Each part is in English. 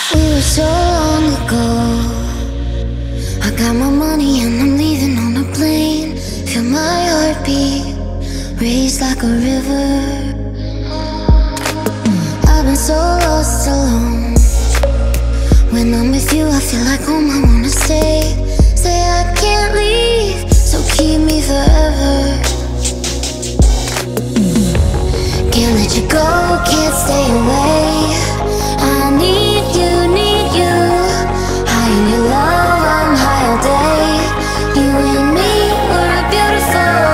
We were so long ago. I got my money and I'm leaving on a plane. Feel my heartbeat race like a river. I've been so lost alone. When I'm with you I feel like home, I wanna stay. Say I can't leave, so keep me forever. Can't let you go, can't stay away. I need you, need you. High in your love, I'm high all day. You and me, we're beautiful.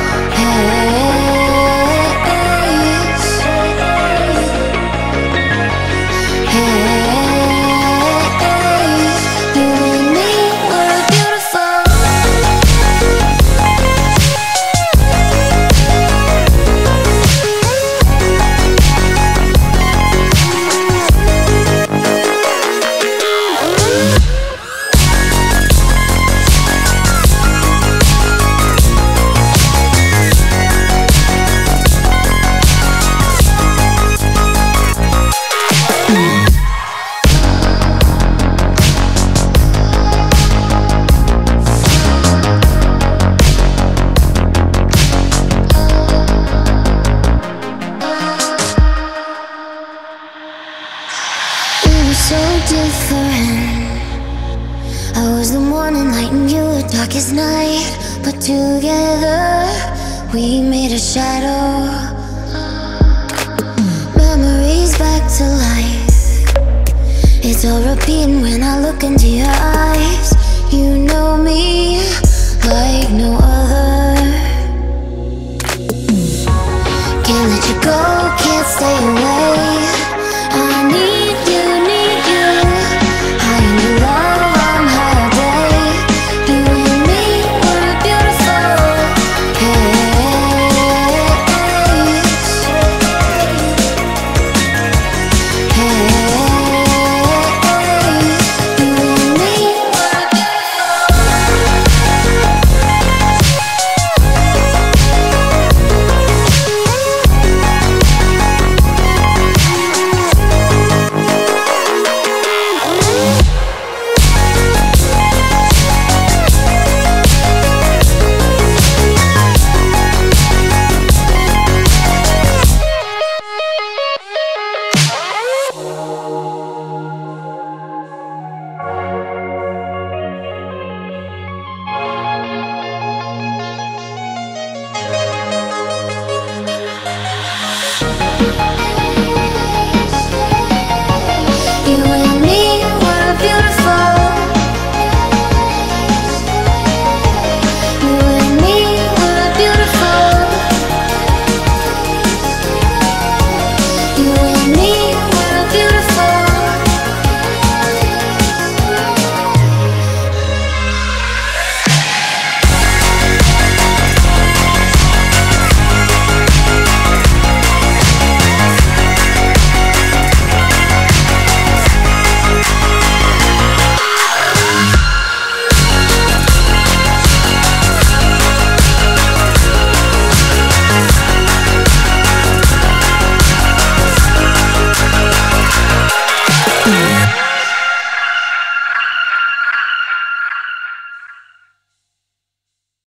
So different. I was the morning light and you were darkest night, but together we made a shadow. Memories back to life. It's all repeating when I look into your eyes. You know me like no other. Can't let you go, can't stay away.